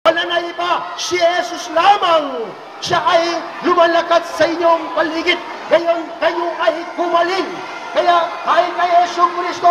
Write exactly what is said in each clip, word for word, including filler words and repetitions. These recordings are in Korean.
Wala na iba, si Jesus lamang. Siya ay lumalakad sa inyong paligid. Ngayon kayo ay kumaling. Kaya kahit kay Yesu Kristo,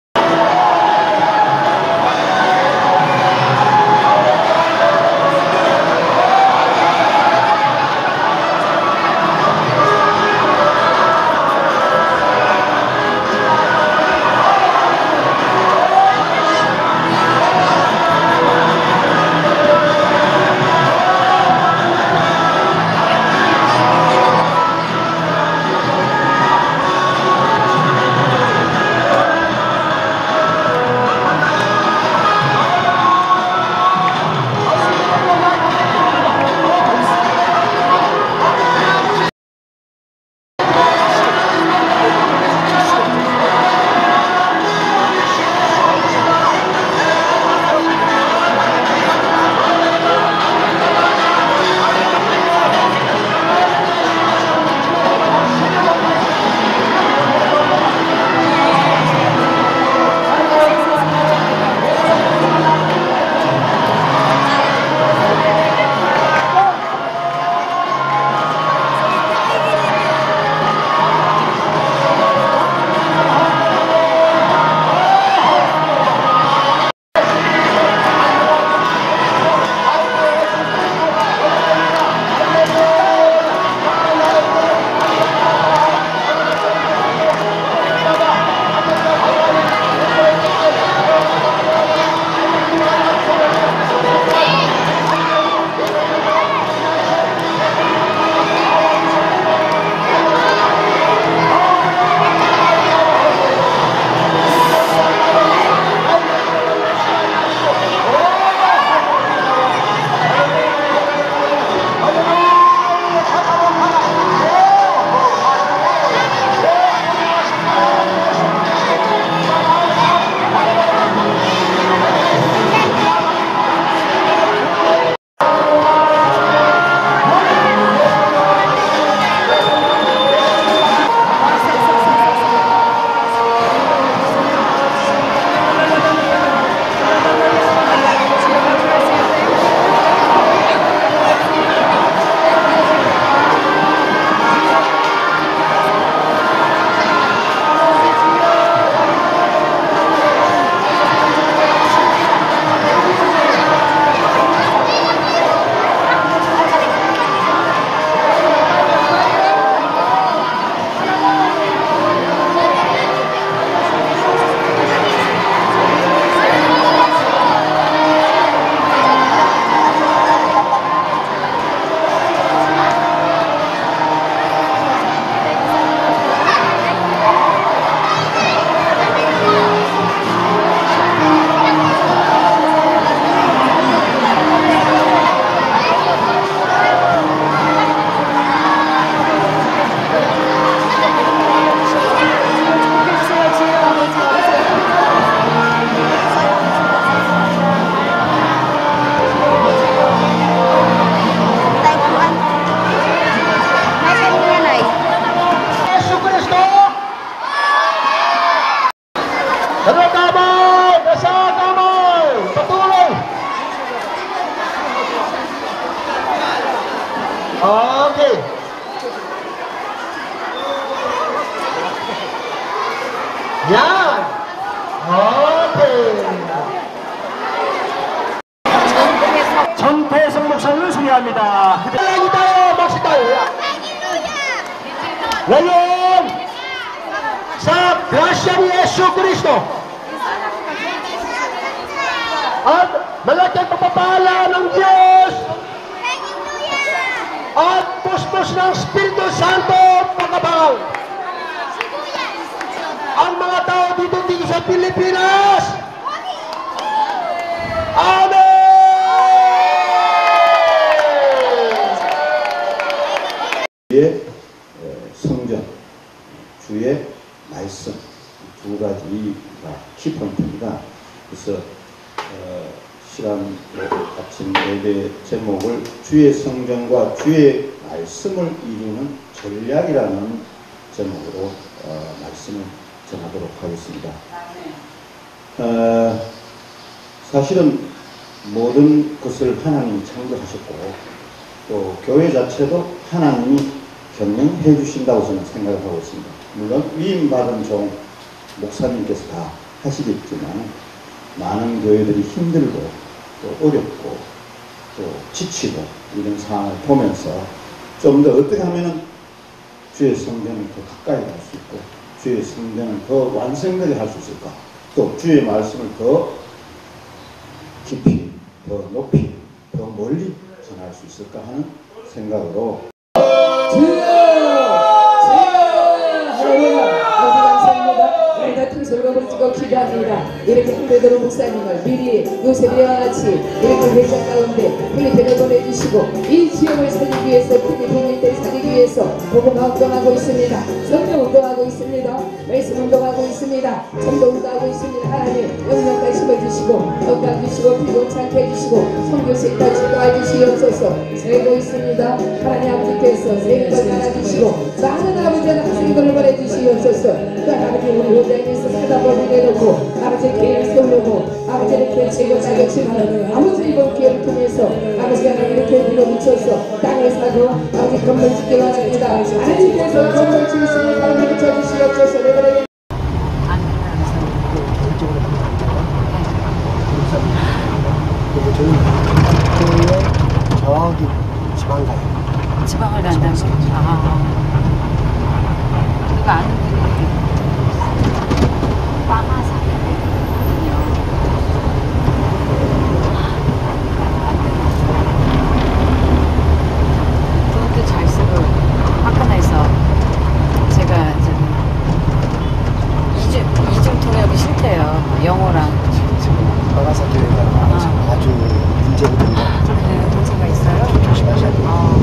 Okay. Yan. Okay. 전태성 목사님을 소개합니다. Lagi tayo, maksi tayo. Ngayon, sa grasya ni Yesu Kristo at malaking pagpapala ng Diyos at puspos ng Espiritu Santo pagkabang ang mga tao dito dito sa Pilipinas. Amen! 주의 성전, 주의 말씀 두 가지가 키포인트입니다. 그래서 어, 시간 아침 예배 제목을 주의 성전과 주의 말씀을 이루는 전략이라는 제목으로 어, 말씀을 전하도록 하겠습니다. 어, 사실은 모든 것을 하나님이 창조하셨고 또 교회 자체도 하나님이 경영해 주신다고 저는 생각을 하고 있습니다. 물론 위임받은 종 목사님께서 다 하시겠지만 많은 교회들이 힘들고 또 어렵고 또 지치고 이런 상황을 보면서 좀 더 어떻게 하면은 주의 성전을 더 가까이 갈 수 있고 주의 성전을 더 완성되게 할 수 있을까, 또 주의 말씀을 더 깊이, 더 높이, 더 멀리 전할 수 있을까 하는 생각으로 기도합니다. 이렇게 베드로 목사님을 미리 요셉이와 같이 이렇게 회장 가운데 필리핀을 보내주시고 이 지역을 살리기 위해서, 필리핀 일대를 살리기 위해서 복음 운동하고 있습니다. 성령 운동하고 있습니다. 말씀 운동하고 있습니다. 전도 운동하고 있습니다. 하나님 영향을 심어주시고 건강 주시고 피곤찮게 해주시고 선교센터 지도해 주시옵소서. 세고 있습니다. 하나님 아버지께서 세금을 나눠주시고 많은 아버지는 학생들을 보내주시옵소서. 또 아버지 우리 오대양에서 사다보고 내놓고 아버지 계획 세우고 아버지를 개치고 자격지만 아버지 이번 기회를 통해서 아버지 하나님 이렇게 밀어붙여서 땅을 사고 아버지 건물 짓게 원합니다. 하나님께서 건물 지을 수 있는 사람을 붙여주시옵소서. 내버려 그리고 저는 저기 지방 가요. 지방을 간다고? 아. 누가 아는 분이 빵아 사는거든요. 돈도 잘 쓰고 화끈해서 제가 저기 이중, 이중 통역이 싫대요. 영어랑. 빠가사 교회가 아. 아주 문제거든요. 네, 문제가 있어요? 조심하셔야 돼요. 아.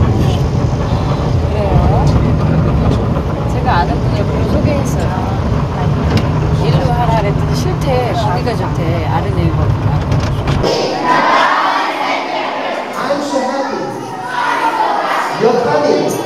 그래요? 제가 아는 분이 옆으로 소개했어요. 일로 하라 그랬더니 싫대. 거기가 좋대. 아르네 거기가. I'm so happy. You're coming.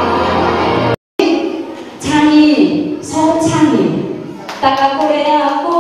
소창님, 땅 고래하고